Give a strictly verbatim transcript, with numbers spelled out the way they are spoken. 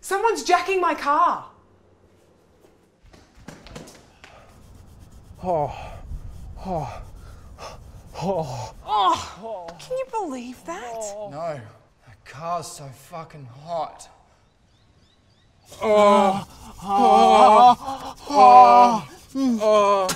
Someone's jacking my car. Oh. Oh. Oh. Oh. Can you believe that? No. The car's so fucking hot. Oh. Oh. Oh. Oh.